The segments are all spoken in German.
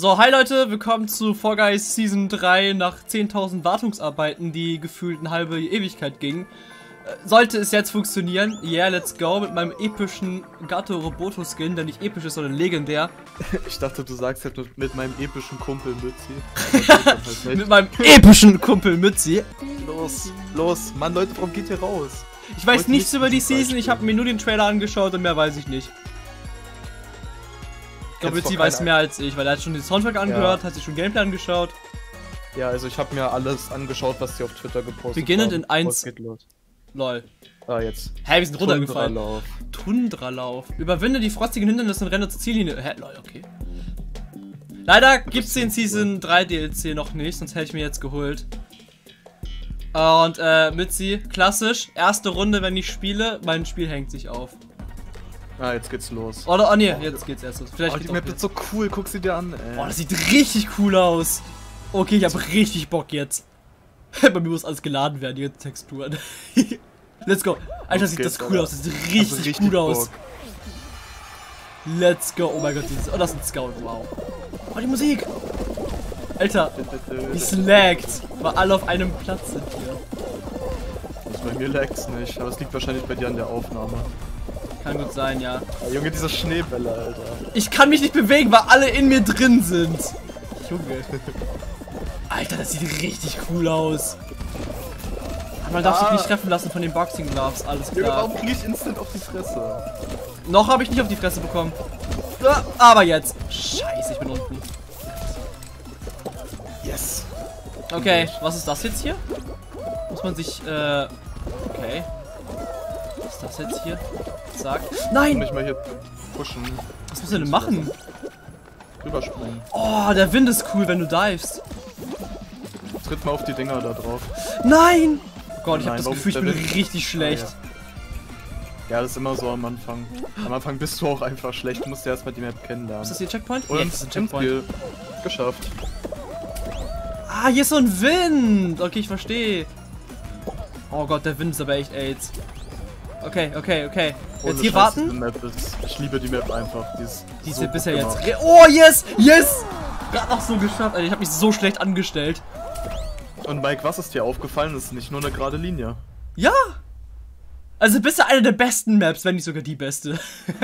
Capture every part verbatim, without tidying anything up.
So, hi Leute, willkommen zu Fall Guys Season drei nach zehntausend Wartungsarbeiten, die gefühlt eine halbe Ewigkeit gingen. Sollte es jetzt funktionieren, yeah, let's go, mit meinem epischen Gato Roboto Skin, der nicht episch ist, sondern legendär. Ich dachte, du sagst halt mit meinem epischen Kumpel Mützi. Halt mit meinem epischen Kumpel Mützi. Los, los, Mann, Leute, warum geht ihr raus? Ich weiß Wollt nichts über die Season, ich habe mir nur den Trailer angeschaut und mehr weiß ich nicht. Ich glaube, Mützi weiß mehr als ich, weil er hat schon den Soundtrack angehört, ja. Hat sich schon Gameplay angeschaut. Ja, also ich habe mir alles angeschaut, was die auf Twitter gepostet haben. Beginnend in eins. Geht los. Lol. Ah, jetzt. Hä, wir sind runtergefallen. Tundralauf. Tundralauf. Überwinde die frostigen Hindernisse und renne zur Ziellinie. Hä, lol, okay. Leider gibt's den Season drei D L C noch nicht, sonst hätte ich mir jetzt geholt. Und, äh, Mützi, klassisch, erste Runde, wenn ich spiele, mein Spiel hängt sich auf. Ah, jetzt geht's los. Oder, oh ne, jetzt geht's erst los. Vielleicht oh, die Map ist so cool, guck sie dir an, ey. Oh, das sieht richtig cool aus. Okay, ich hab richtig Bock jetzt. Bei mir muss alles geladen werden, die Texturen. Let's go. Alter, sieht das cool aus. Das sieht richtig, richtig gut Bock. aus. Let's go. Oh mein Gott, dieses, oh, das ist ein Scout. Wow. Oh, die Musik. Alter, wie slaggt. Weil alle auf einem Platz sind hier. Also bei mir lagt's nicht, aber es liegt wahrscheinlich bei dir an der Aufnahme. Kann gut sein, ja. Oh, Junge, diese Schneebälle, Alter. Ich kann mich nicht bewegen, weil alle in mir drin sind. Junge. Alter, das sieht richtig cool aus. Man darf ah. sich nicht treffen lassen von den Boxing Gloves, alles klar. Warum krieg ich instant auf die Fresse? Noch habe ich nicht auf die Fresse bekommen. Aber jetzt. Scheiße, ich bin unten. Yes. Okay, was ist das jetzt hier? Muss man sich, äh... Okay. Was ist das jetzt hier? Sag. Nein! Mich mal hier pushen. Was muss er denn machen? Rüberspringen. Oh, der Wind ist cool, wenn du divest. Tritt mal auf die Dinger da drauf. Nein! Oh Gott, ich Nein, hab das Gefühl, ich bin Wind? richtig schlecht. Ah, ja. ja, das ist immer so am Anfang. Am Anfang bist du auch einfach schlecht. Du musst ja erstmal die Map kennenlernen. Ist das hier Checkpoint? Und ja, das ist ein Checkpoint. Spiel. Geschafft. Ah, hier ist so ein Wind! Okay, ich verstehe. Oh Gott, der Wind ist aber echt AIDS. Okay, okay, okay. Jetzt Ohne hier Scheiß, warten? diese Map ist, ich liebe die Map einfach. Die ist Die ist so ja bisher gemacht. jetzt. Oh, yes! Yes! Gerade noch so geschafft, Alter. Ich hab mich so schlecht angestellt. Und Mike, was ist dir aufgefallen? Das ist nicht nur eine gerade Linie. Ja! Also bist du eine der besten Maps, wenn nicht sogar die beste.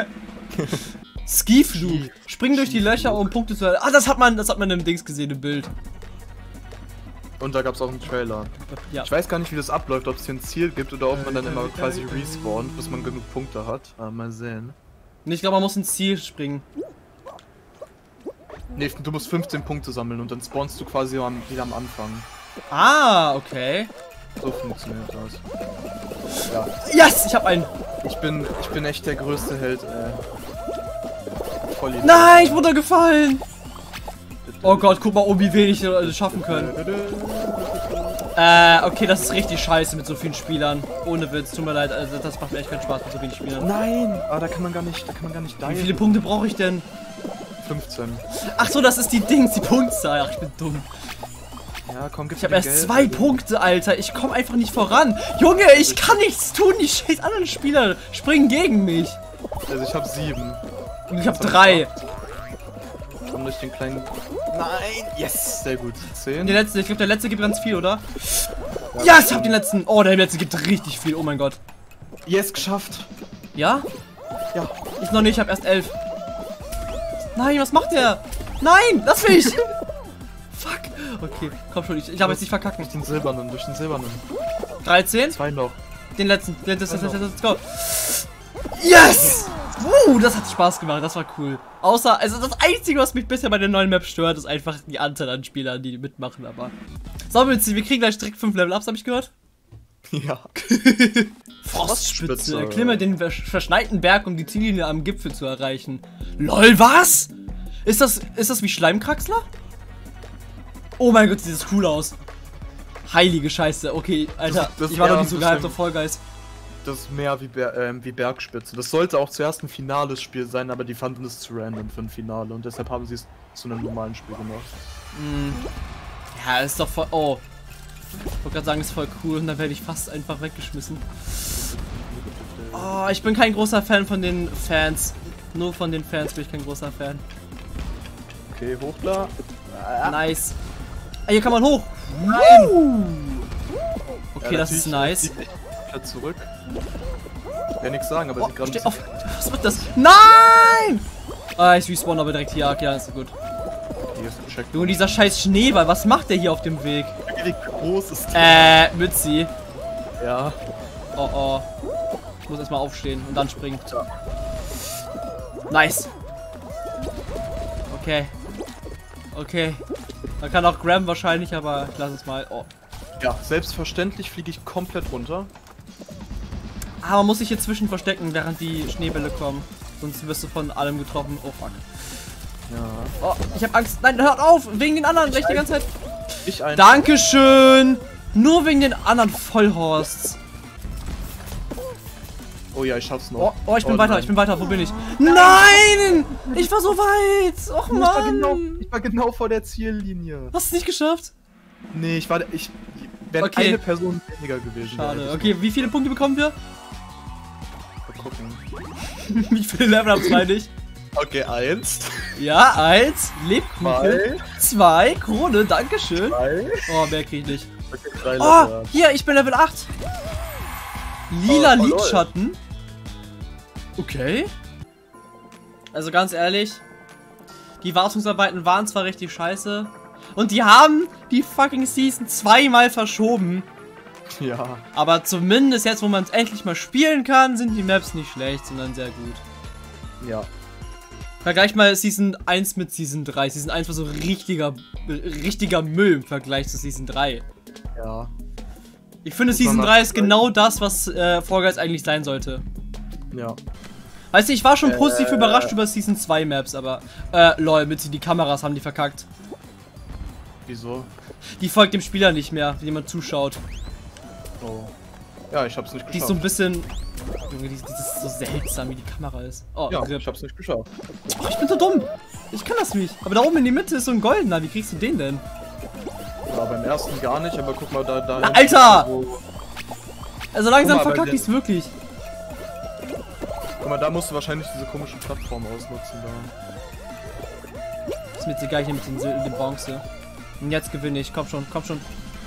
Skiflug. Spring durch die Löcher, um Punkte zu erhalten. Ah, das hat man, das hat man im Dings gesehen, im Bild. Und da gab es auch einen Trailer. Ja. Ich weiß gar nicht, wie das abläuft, ob es hier ein Ziel gibt oder ob man dann immer quasi respawnt, bis man genug Punkte hat. Aber mal sehen. Nee, ich glaube, man muss ins Ziel springen. Nee, du musst fünfzehn Punkte sammeln und dann spawnst du quasi am, wieder am Anfang. Ah, okay. So funktioniert das. Ja. Yes, ich hab einen. Ich bin, ich bin echt der größte Held, ey. Voll lieb. Nein, ich bin runtergefallen. Oh Gott, guck mal, um wie wenig wir schaffen können. Äh, okay, das ist richtig scheiße mit so vielen Spielern. Ohne Witz, tut mir leid, also das macht mir echt keinen Spaß mit so wenig Spielern. Nein, aber da kann man gar nicht, da kann man gar nicht diven. Wie viele Punkte brauche ich denn? fünfzehn. Ach so, das ist die Dings, die Punktzahl. Ach, ich bin dumm. Ja, komm, gib Ich habe mir erst Geld, zwei Alter. Punkte, Alter. Ich komme einfach nicht voran. Junge, ich kann nichts tun. Die scheiß anderen Spieler springen gegen mich. Also ich habe sieben. Und ich habe drei. Komm durch den kleinen... Nein! Yes! Sehr gut. zehn. Der letzte, ich glaube, der letzte gibt ganz viel, oder? Ja, Ja, ich habe den letzten. Oh, der letzte gibt richtig viel. Oh mein Gott. Yes, geschafft! Ja? Ja. Ich noch nicht, ich habe erst elf. Nein, was macht der? Nein, lass mich! Fuck. Okay, komm schon, ich, ich habe jetzt nicht verkacken. Durch den silbernen, durch den silbernen. dreizehn? Zwei noch. Den letzten. Den, das, das, das, das, let's go. Yes! Uh, das hat Spaß gemacht, das war cool. Außer, also das Einzige, was mich bisher bei der neuen Map stört, ist einfach die Anzahl an Spielern, die mitmachen, aber... So, Mützi, wir kriegen gleich direkt fünf Level-Ups, habe ich gehört? Ja. Frostspitze. Erklimme den verschneiten Berg, um die Ziellinie am Gipfel zu erreichen. LOL, was? Ist das, ist das wie Schleimkraxler? Oh mein Gott, sieht das cool aus. Heilige Scheiße, okay, Alter, Das- das ich war wär noch nicht so ein gehypt bisschen- auf Fall Guys. Das ist mehr wie, Ber ähm, wie Bergspitze. Das sollte auch zuerst ein finales Spiel sein, aber die fanden es zu random für ein Finale und deshalb haben sie es zu einem normalen Spiel gemacht. Mm. Ja, ist doch voll... Oh. Ich wollte gerade sagen, ist voll cool und dann werde ich fast einfach weggeschmissen. Oh, ich bin kein großer Fan von den Fans. Nur von den Fans bin ich kein großer Fan. Okay, hoch da. Nice. Ah, hier kann man hoch. Nein. Okay, Ja, das ist nice. Sieht echt komplett zurück. Ich kann nichts sagen, aber Oh, sieht gerade steh ein auf. Was wird das? Nein! Ah, ich respawn aber direkt hier. Ja, ist gut. Hier ist ein Check. Junge, dieser scheiß Schneeball, was macht der hier auf dem Weg? Wie groß ist der? Äh, Mützi. Ja. Oh oh. Ich muss erstmal aufstehen und dann springen. Nice. Okay. Okay. Man kann auch Graham wahrscheinlich, aber ich lasse es mal. Oh. Ja, selbstverständlich fliege ich komplett runter. Aber man muss sich hier zwischen verstecken, während die Schneebälle kommen. Sonst wirst du von allem getroffen. Oh fuck. Ja. Oh, ich hab Angst. Nein, hört auf! Wegen den anderen, ich die ganze Zeit. Ich ein. Dankeschön! Nur wegen den anderen Vollhorsts. Oh ja, ich schaff's noch. Oh, oh ich bin oh, weiter, nein. ich bin weiter. Wo bin ich? Nein! Ich war so weit! Och Ich war, genau, Mann! ich war genau vor der Ziellinie. Hast du es nicht geschafft? Nee, ich war. Ich. Wäre Okay. eine Person weniger gewesen. Schade. wäre ich- Okay, wie viele Punkte bekommen wir? Mal gucken. Wie viele Level-Ups meine ich? Okay, eins. Ja, eins. Lebkuchen. Zwei. Zwei. Krone, dankeschön. Drei. Oh, mehr krieg ich nicht. Okay, drei Oh, Level. hier, ich bin Level acht. Lila Oh, oh, lol. Lidschatten. Okay. Also ganz ehrlich, die Wartungsarbeiten waren zwar richtig scheiße. Und die haben die fucking Season zweimal verschoben. Ja. Aber zumindest jetzt, wo man es endlich mal spielen kann, sind die Maps nicht schlecht, sondern sehr gut. Ja. Vergleich mal Season eins mit Season drei. Season eins war so richtiger, richtiger Müll im Vergleich zu Season drei. Ja. Ich finde, Muss man Season mal drei ist sagen. genau das, was äh, Fall Guys eigentlich sein sollte. Ja. Weißt du, ich war schon positiv Äh. überrascht über Season zwei Maps, aber äh, lol, mit die Kameras haben die verkackt. Wieso? Die folgt dem Spieler nicht mehr, wenn jemand zuschaut. Oh. Ja, ich hab's nicht geschafft. Die ist so ein bisschen... Junge, die, die ist so seltsam, wie die Kamera ist. Oh, ja, RIP. ich hab's nicht geschafft. Oh, ich bin so dumm. Ich kann das nicht. Aber da oben in die Mitte ist so ein goldener. Wie kriegst du den denn? Ja, beim ersten gar nicht, aber guck mal da. da Na, hinten, Alter! wo- Also langsam Guck mal, verkackt bei ich's wirklich. Guck mal, da musst du wahrscheinlich diese komischen Plattformen ausnutzen. Da. Ist mir jetzt egal, hier mit den, Sil- den Bronze. Und jetzt gewinne ich. Komm schon, komm schon.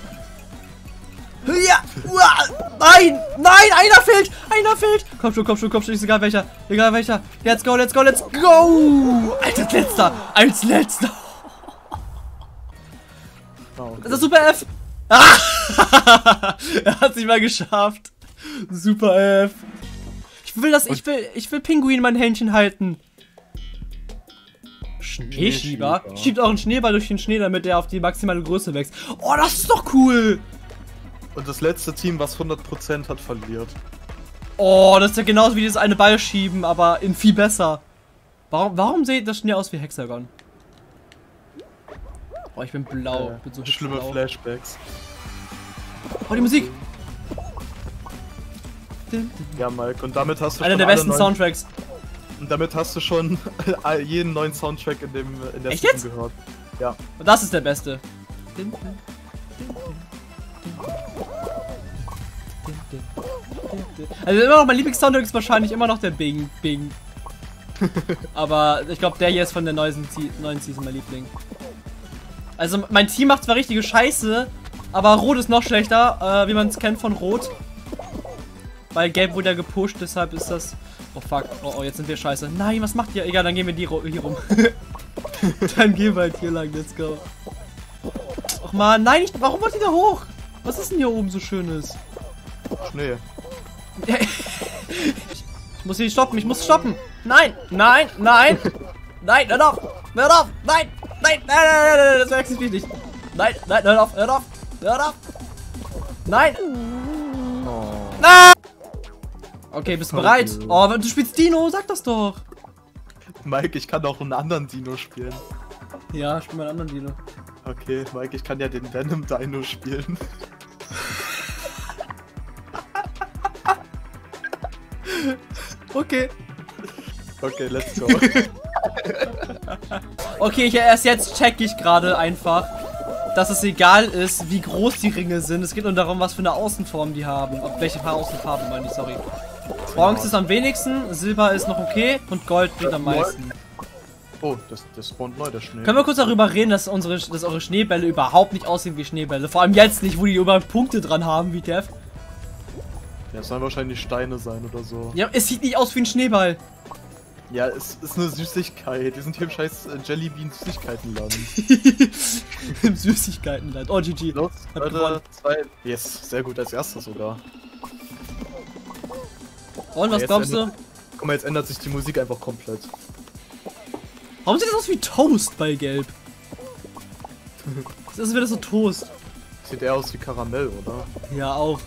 Ja! Uah! Nein! Nein! Einer fehlt! Einer fehlt! Komm schon, komm schon, komm schon. Ist egal welcher. Egal welcher. Let's go, let's go, let's go! Alter, als letzter! Als letzter! Ah, okay. Das ist Super F! Ah! Er hat sich mal geschafft. Super F. Ich will das, ich will, ich will Pinguin in mein Händchen halten. Schneeschieber? Schneeschieber. Schiebt auch einen Schneeball durch den Schnee, damit er auf die maximale Größe wächst. Oh, das ist doch cool! Und das letzte Team, was hundert Prozent hat, verliert. Oh, das ist ja genauso wie das eine Ball schieben, aber in viel besser. Warum, warum sieht das Schnee aus wie Hexagon? Oh, ich bin blau. Äh, Ich bin so hübsch schlimme blau. Flashbacks. Oh, die Musik! Ja, Mike, und damit hast du Einer schon der alle besten neuen, Soundtracks. Und damit hast du schon all- jeden neuen Soundtrack in dem in der Echt Season jetzt? gehört. Ja. Und das ist der beste. Also immer noch mein Lieblingssoundtrack ist wahrscheinlich immer noch der Bing Bing. Aber ich glaube, der hier ist von der neuen, Se- neuen Season mein Liebling. Also mein Team macht zwar richtige Scheiße, aber Rot ist noch schlechter, äh, wie man es kennt von Rot. Weil Gelb wurde ja gepusht, deshalb ist das... Oh fuck, oh, oh jetzt sind wir scheiße. Nein, was macht ihr? Egal, dann gehen wir die ro- hier rum. Dann gehen wir halt hier lang, let's go. Och man, nein, ich, warum wollt ihr da hoch? Was ist denn hier oben so Schönes? Schnee. Ich muss hier stoppen, ich muss stoppen. Nein, nein, nein. Nein, hör auf, hör auf, nein, nein, nein, nein, nein, das existiert nicht. Nein, nein, hör auf, hör auf, hör auf. Nein. Oh. Nein. Okay, bist du bereit? Okay. Oh, du spielst Dino, sag das doch. Mike, ich kann auch einen anderen Dino spielen. Ja, spiel mal einen anderen Dino. Okay, Mike, ich kann ja den Venom Dino spielen. Okay. Okay, let's go. Okay, ich, erst jetzt check ich gerade einfach, dass es egal ist, wie groß die Ringe sind. Es geht nur darum, was für eine Außenform die haben. Ob welche Außenfarbe meine ich, sorry. Bronze ist am wenigsten, Silber ist noch okay und Gold bringt am meisten. Oh, das, das spawnt neu, der Schnee. Können wir kurz darüber reden, dass unsere, dass eure Schneebälle überhaupt nicht aussehen wie Schneebälle? Vor allem jetzt nicht, wo die überall Punkte dran haben, wie Dev. Ja, es sollen wahrscheinlich Steine sein oder so. Ja, es sieht nicht aus wie ein Schneeball. Ja, es ist eine Süßigkeit. Wir sind hier im scheiß äh, Jellybean Süßigkeitenladen. Im Süßigkeitenland. Oh, G G. Los, Hab Leute, gewonnen. zwei. Yes, sehr gut, als erstes sogar. Und was jetzt glaubst du? ändert- Guck mal, jetzt ändert sich die Musik einfach komplett. Warum sieht das aus wie Toast bei Gelb? Das ist wieder so Toast. Sieht eher aus wie Karamell, oder? Ja, auch.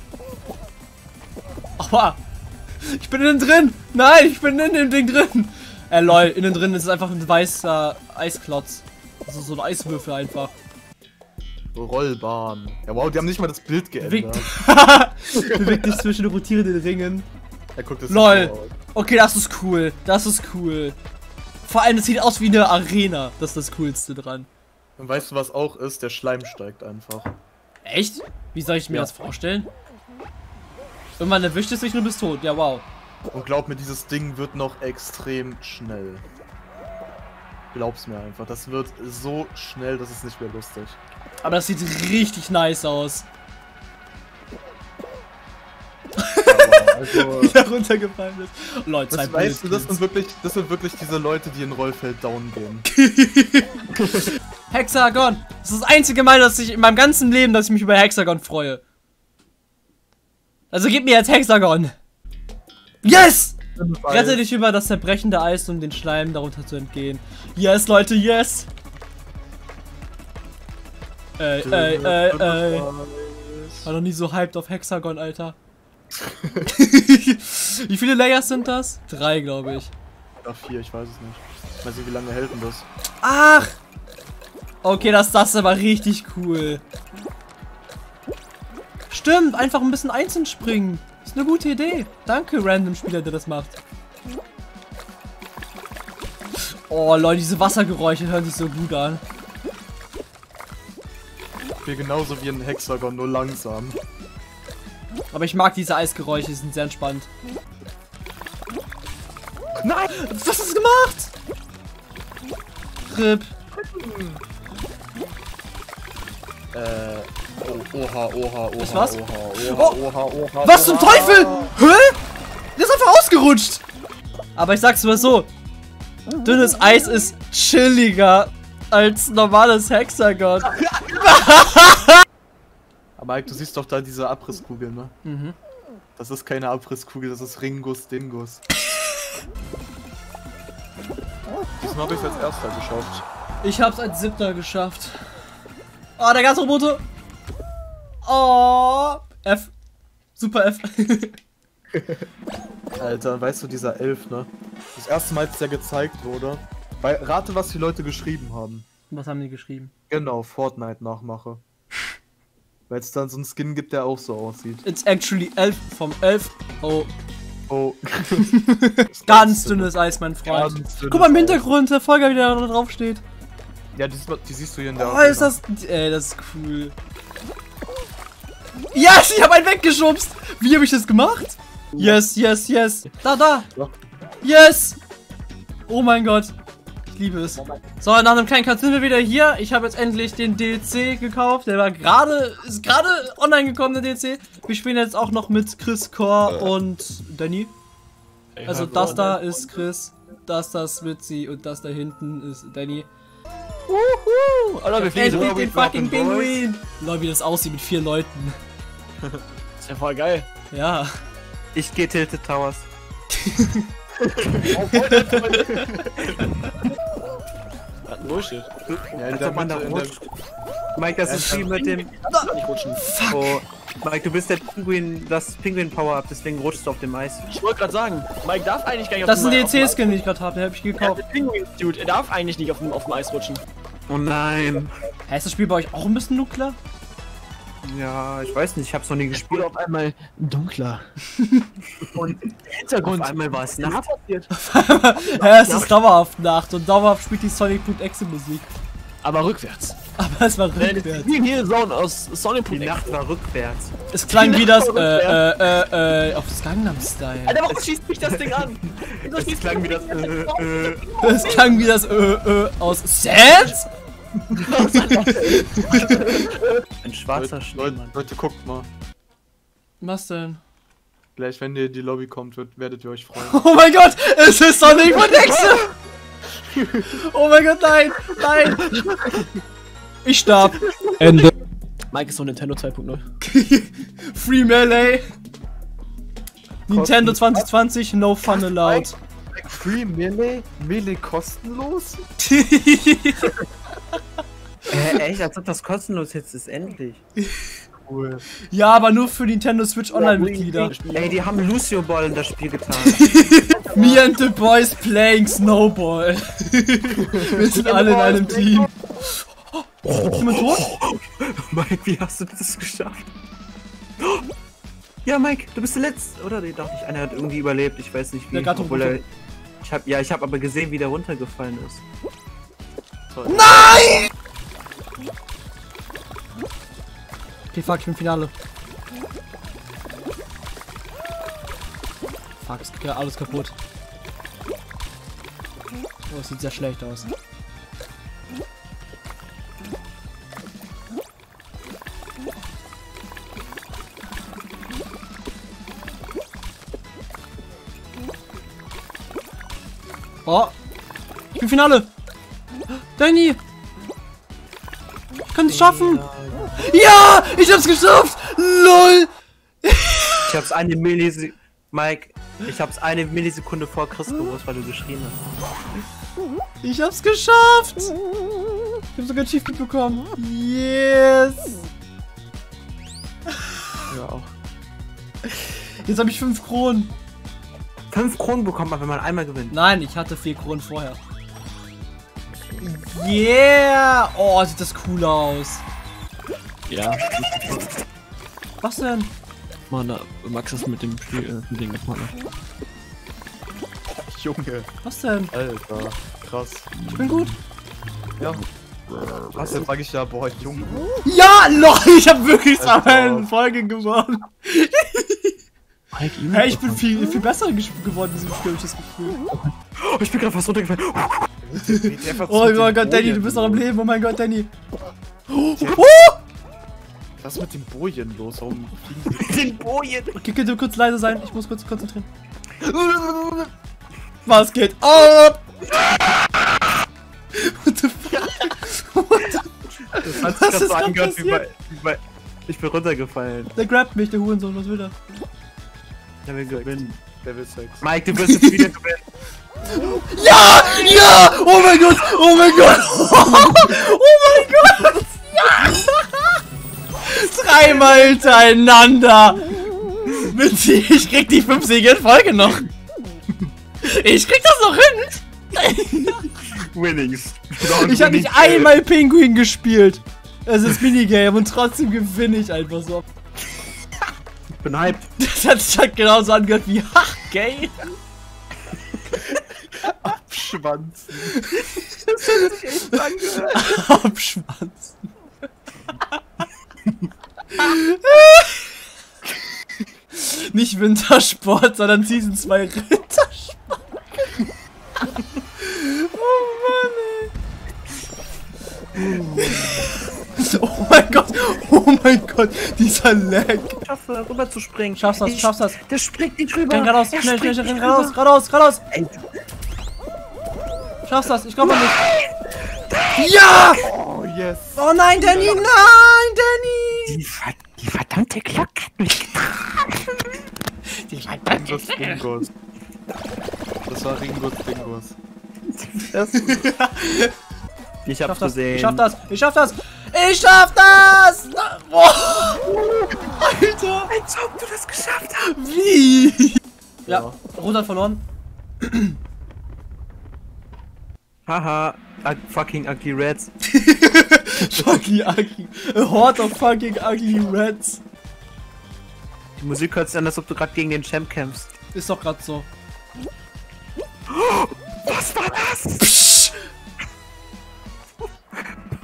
Aua! Ich bin innen drin! Nein, ich bin in dem Ding drin! Äh, lol, innen drin ist es einfach ein weißer Eisklotz. Also so ein Eiswürfel einfach. Rollbahn. Ja, wow, die haben nicht mal das Bild Bewegt, geändert. bewegt dich zwischen den rotierenden Ringen. Ja, guck, das Lol. sieht so aus. Okay, das ist cool. Das ist cool. Vor allem, das sieht aus wie eine Arena. Das ist das Coolste dran. Und weißt du, was auch ist? Der Schleim steigt einfach. Echt? Wie soll ich mir Ja. das vorstellen? Irgendwann erwischt es dich und du bist tot. Ja, wow. Und glaub mir, dieses Ding wird noch extrem schnell. Glaub's mir einfach. Das wird so schnell, das ist nicht mehr lustig. Aber das sieht richtig nice aus. Aber also, Wie er runtergefallen ist. Leute, das, weißt du, das sind wirklich, das sind wirklich diese Leute, die in Rollfeld down gehen. Hexagon! Das ist das einzige Mal, dass ich in meinem ganzen Leben, dass ich mich über Hexagon freue. Also gib mir jetzt Hexagon! Yes! Rette dich über das zerbrechende Eis, um den Schleim darunter zu entgehen. Yes, Leute, yes! Ey, ey, ey, ey. War noch nie so hyped auf Hexagon, Alter. Wie viele Layers sind das? Drei, glaube ich. Oder vier, ich weiß es nicht. Ich weiß nicht, wie lange hält denn das? Ach! Okay, das, das ist aber richtig cool. Stimmt, einfach ein bisschen einzeln springen. Ist eine gute Idee. Danke, random Spieler, der das macht. Oh, Leute, diese Wassergeräusche hören sich so gut an. Hier genauso wie ein Hexagon, nur langsam. Aber ich mag diese Eisgeräusche, die sind sehr entspannt. Nein! Was hast du gemacht? Rip. Äh. Oh, oha, oha, oha. Ich was? Oha, Oh, oha, oha, oha. Was zum oha. Teufel? Hä? Der ist einfach ausgerutscht. Aber ich sag's mal so. Dünnes Eis ist chilliger als normales Hexagon. Aber Mike, du siehst doch da diese Abrisskugel, ne? Mhm. Das ist keine Abrisskugel, das ist Ringus Dingus. Diesmal habe ich es als erster geschafft. Ich hab's als siebter geschafft. Oh, der Gasroboter. Oh. F. Super F. Alter, weißt du, dieser Elf, ne? Das erste Mal, als der gezeigt wurde. Weil, rate, was die Leute geschrieben haben. Was haben die geschrieben? Genau, Fortnite-Nachmache. Weil es dann so einen Skin gibt, der auch so aussieht. It's actually Elf vom Elf. Oh. Oh. Ganz dünnes Eis, mein Freund. Ganz dünnes Guck mal im Eis. Hintergrund, der Folger, wie der da drauf steht. Ja, die, die siehst du hier in der Oh, ist das. Ey, das ist cool. Yes, ich habe einen weggeschubst. Wie habe ich das gemacht? Yes, yes, yes. Da, da. Ja. Yes. Oh mein Gott. Ich liebe es. So, nach einem kleinen Cut sind wir wieder hier. Ich habe jetzt endlich den D L C gekauft. Der war gerade, ist gerade online gekommen, der D L C. Wir spielen jetzt auch noch mit Chris, Core und Danny. Also das da ist Chris, das da ist Ritzy und das da hinten ist Danny. Wuhu! Alter, wir fliegen Endlich so den fucking Pinguin! Leute, wie das aussieht mit vier Leuten. ist ja voll geil. Ja. Ich gehe Tilted Towers. Was ein Bullshit. Ja, in Als der ob man da Mitte, in der, rutscht. Mike, das ist wie mit dem. Nicht rutschen. Oh, Mike, du bist der Pinguin, das Pinguin-Power-Up, deswegen rutschst du auf dem Eis. Ich wollte gerade sagen, Mike darf eigentlich gar nicht auf Das ist ein dem D L auf dem Eis- C-Skin, den ich gerade habe, den habe ich Ja, gekauft. der Pinguin, Dude, er darf eigentlich nicht auf dem, auf dem Eis rutschen. Oh nein. Hä, ist das Spiel bei euch auch ein bisschen nuklear? Ja, ich weiß nicht, ich hab's noch nie gespielt. auf einmal dunkler. Und der Hintergrund. Auf einmal war es Nacht. passiert. Hä, es ist dauerhaft Nacht und dauerhaft spielt die Sonic.exe Musik. Aber rückwärts. Aber es war Denn rückwärts. wir hier Sound aus Die Sonic Nacht war rückwärts. Es klang wie das, äh, rückwärts. äh, äh, äh, auf Gangnam Style. Alter, warum schießt mich das Ding an? Wieso Es schießt klang wie mich das. Äh, äh, Es klang wie das, äh, äh, aus Sans? ein schwarzer Leute, Schneemann. Leute, guckt mal. Was denn? Gleich, wenn ihr in die Lobby kommt, wird, werdet ihr euch freuen. Oh mein Gott, es ist Sonic von Nexe! Oh mein Gott, nein, nein! Ich starb. Ende. Mike ist so Nintendo zwei Punkt null. Free Melee. Nintendo zwanzig zwanzig, no fun allowed. Free Melee? Melee kostenlos? Äh, echt? Als ob das kostenlos jetzt ist, endlich. Cool. Ja, aber nur für Nintendo Switch Online-Mitglieder. Ey, die haben Lucio Ball in das Spiel getan. Me and the boys playing Snowball. Wir sind alle in einem Team. Oh, ist jemand tot? Mike, wie hast du das geschafft? Ja, Mike, du bist der Letzte. Oder? Nee, doch nicht. Einer hat irgendwie überlebt. Ich weiß nicht wie. Der Gatto obwohl er, runter. ich hab, ja, ich habe aber gesehen, wie der runtergefallen ist. Toll. Nein! Okay, fuck, ich bin im Finale. Fuck, es geht ja alles kaputt. Oh, es sieht sehr schlecht aus. Oh, ich bin im Finale. Danny! Ich kann es schaffen! Ja! Ich hab's geschafft! LOL! Ich hab's eine Millisekunde. Mike, ich hab's eine Millisekunde vor Chris gewusst, weil du geschrien hast. Ich hab's geschafft! Ich hab sogar ein Achievement bekommen. Yes! Ja, auch. Jetzt habe ich fünf Kronen. Fünf Kronen bekommt man, wenn man einmal gewinnt. Nein, ich hatte vier Kronen vorher. Yeah! Oh, sieht das cool aus. Ja. Was denn? Mann, Max ist mit dem Spiel, äh, mit dem gemacht. Junge, Was denn? Alter, krass. Ich bin gut. Ja. Was, jetzt sag ich ja, boah, Junge. Ja, lol, ich habe wirklich Alter. zwei Folgen gewonnen. Mike, ihm Hey, ich bin viel, viel besser ges- geworden in diesem Spiel, hab ich das Gefühl. Oh, ich bin gerade fast runtergefallen. Oh mein Gott, Danny, du bist noch am Leben. Oh mein Gott, Danny. Oh! Was ist mit den Bojen los? Warum fliegen die? Den Bojen. Okay, könnt ihr kurz leise sein? Ich muss kurz konzentrieren. Was geht ab? What the fuck? What the Das hat sich Was grad ist so da angehört, wie bei, passiert? wie bei. Ich bin runtergefallen. Der grabt mich, der Hurensohn, was will der? Der will gewinnen. Devil Sex. Mike, du wirst jetzt wieder gewinnen. Ja! Ja! Oh mein Gott! Oh mein Gott! Oh mein Gott! Ja! Dreimal hintereinander! Witzig, ich krieg die fünf Siege in Folge noch! Ich krieg das noch hin! Winnings. Ich hab nicht einmal Pinguin gespielt! Es ist Minigame und trotzdem gewinne ich einfach so. Ich bin hyped. Das hat sich halt genauso angehört wie Ach, gay! Schwanz. Abschwanzen. Nicht Wintersport, sondern Season zwei Rittersport. Oh Mann, ey. Oh mein Gott, oh mein Gott, dieser Lag. Ich schaffe, rüber zu springen. Schaffst das, Ich- schaffst das. Der springt nicht rüber. Renn geradeaus, Er schnell, schnell, springt schnell, renn nicht geradeaus, rüber. geradeaus, geradeaus. Ey, Schaffst das, ich glaube nicht. Ja! Oh, yes. Oh nein, Danny, nein, Danny! die, Ver die verdammte Glocke hat mich getragen. Die verdammte Das Dingos. Das war Ringos Dingos. Ich Ich hab's schaff das, gesehen. ich schaff das, ich schaff das, ich schaff das! Na, boah. Alter! Als ob du das geschafft hast. Wie? Ja, Rot hat verloren. Haha, ug fucking ugly rats. Fucking ugly. A horde of fucking ugly rats. Die Musik hört sich an, als ob du gerade gegen den Champ kämpfst. Ist doch grad so. Was war das? Psch.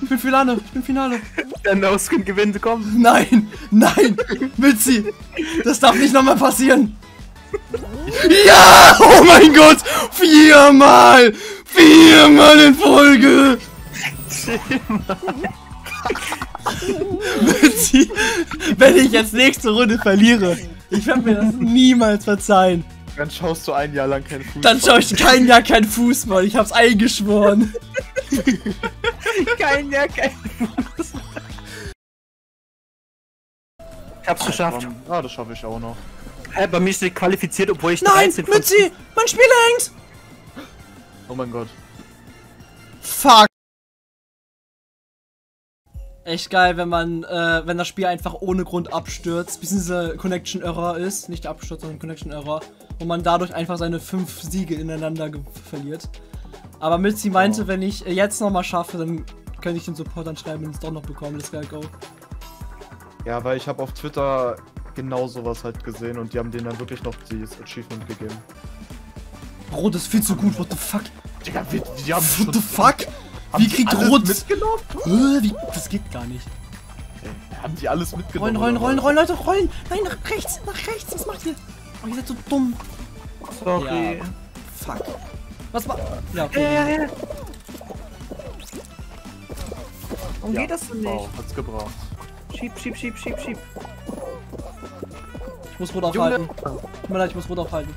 Ich bin Finale, ich bin Finale. Der No-Skin gewinnt, komm. Nein, nein, Mitzi, das darf nicht nochmal passieren. Ja, oh mein Gott, viermal, viermal in Folge. Mitzi, wenn ich jetzt nächste Runde verliere, ich werde mir das niemals verzeihen. Dann schaust du ein Jahr lang keinen Fußball. Dann schaue ich kein Jahr kein Fußball, ich hab's eingeschworen. Kein Jahr, kein Fußball. Ich hab's geschafft. Ah, das schaffe ich auch noch. Hey, bei mir steht qualifiziert, obwohl ich Nein, dreizehn von- Mitzi, mein Spiel hängt. Oh mein Gott. Fuck. Echt geil, wenn man, äh, wenn das Spiel einfach ohne Grund abstürzt, bis diese Connection Error ist, nicht Absturz, sondern Connection Error, und man dadurch einfach seine fünf Siege ineinander verliert. Aber Mitzi meinte, Oh. wenn ich äh, jetzt nochmal schaffe, dann könnte ich den Support anschreiben und es doch noch bekommen. Let's go, go. Ja, weil ich habe auf Twitter genau sowas halt gesehen und die haben denen dann wirklich noch dieses Achievement gegeben. Rot ist viel zu gut, what the fuck? Digga, wie, die haben What the fuck? Wie kriegt alles Rot... mitgenommen? Äh, wie, das geht gar nicht. Haben die alles mitgenommen? Rollen, rollen, oder rollen, was? rollen, Leute, rollen! Nein, nach rechts, nach rechts, was macht ihr? Oh, ihr seid so dumm. Sorry. Ja. Fuck. Was war... Ja, Ja, okay. ja, ja. Warum Ja, geht das denn nicht? Wow, hat's gebraucht. Schieb, schieb, schieb, schieb, schieb. Ich muss Rot aufhalten. Tut mir leid, ich muss Rot aufhalten.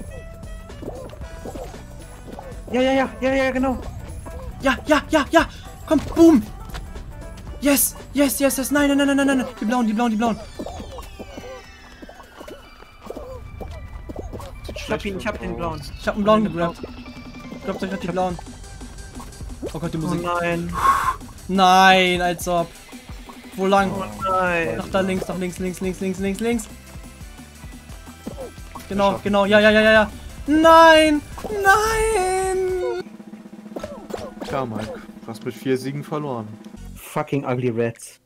Ja, ja, ja, ja, ja, genau. Ja, ja, ja, ja! Komm, boom! Yes, yes, yes, yes! Nein, nein, nein, nein, nein, nein! Die blauen, die blauen, die blauen! Ich hab ihn, ich hab den blauen. Ich hab einen blauen gegrabt. Ich glaub, ich hab die blauen. Oh Gott, die Oh Musik. nein. Nein, als ob. Wo lang? Oh nein. Nach da links, nach links, links, links, links, links, links. Genau, Geschafft. genau, ja, ja, ja, ja, ja. Nein! Nein! Klar, Mike. Du hast mit vier Siegen verloren. Fucking ugly rats.